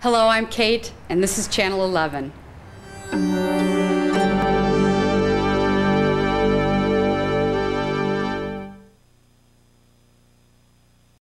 Hello, I'm Kate, and this is Channel 11.